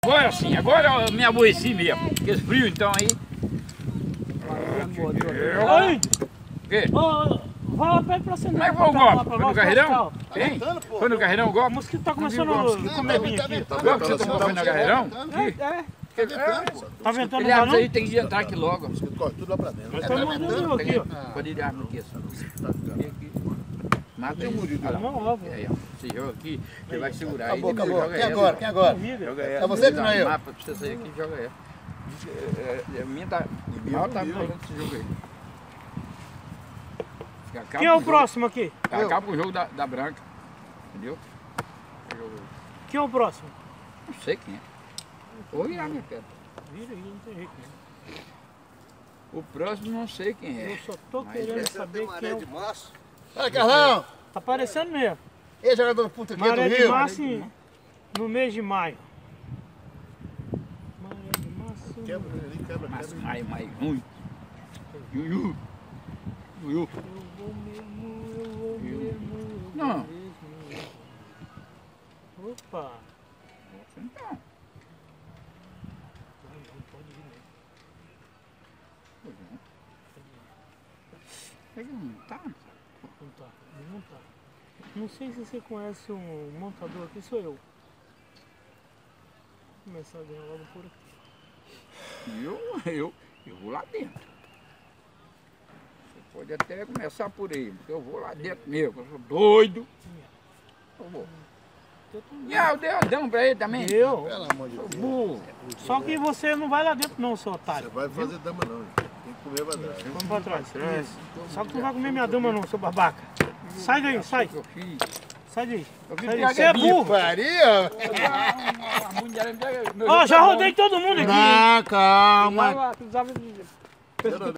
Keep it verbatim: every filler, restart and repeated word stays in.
agora sim, agora eu me aborreci mesmo. Porque esse frio então aí. Oi! O quê? Ô, vai, pede pra você não. Como é que foi o golpe? Foi no carreirão? Tá Hein? Foi no carreirão o O golpe? mosquito tá começando a comer bem aqui. O golpe que você tomou foi no carreirão? É, é. Tá ventando Ele lá abre não? aí, tem que entrar aqui logo. Corre tudo lá pra dentro. Mas tá mandando aqui, ó. Pode ir arma aqui, assim. Mata ele. Olha lá. Não, ó, Aí, ó. Você joga aqui, você vai segurar aí. Acabou, acabou. Joga Quem ela. agora? Quem agora? Joga É ela. você que não é eu. Mapa pra você sair aqui e joga ela. É, é, a minha tá. Mal tá falando esse jogo aí. Acaba quem é o com jogo. próximo aqui? Acaba com o jogo da, da branca. Entendeu? Quem é o próximo? Não sei quem é. Vou virar minha pedra. Vira aí, não tem jeito mesmo. O próximo não sei quem é. Eu só tô Mas querendo essa saber quem é o... Olha, Carlão! Tá parecendo mesmo. Ei, jogador do puto aqui do Maré de Rio. março em- no mês de maio. Maré de março... Quebra ali, quebra, Mas quebra. mais, mais ruim. Yuyu. Yuyu. Eu vou mesmo, eu vou mesmo, eu vou Não. mesmo. Opa! Então. Não, não pode ir não. Ele não tá. Não tá, não tá. Não sei se você conhece um montador aqui, sou eu. Vou começar a ganhar logo por aqui. Eu, eu, eu vou lá dentro. Você pode até começar por aí, porque eu vou lá dentro mesmo, eu sou doido. Eu vou. Eu tô- E ah, eu dei deu pra ele também. Eu? Pelo amor de Sou Deus. burro. Só que você não vai lá dentro não, seu Você otário. vai fazer dama não, gente. Tem que comer badalho. Vamos pra trás. Isso. Só que tu não vai comer minha dama não, seu babaca. Sai daí, sai. Eu fiz. Sai daí. Eu fiz Sai daí. pegar Você é bico. burro. Faria? A mulher me pega- meu Ó, jogo já tá bom. rodei todo mundo aqui. Não, calma. Precisava- precisava de-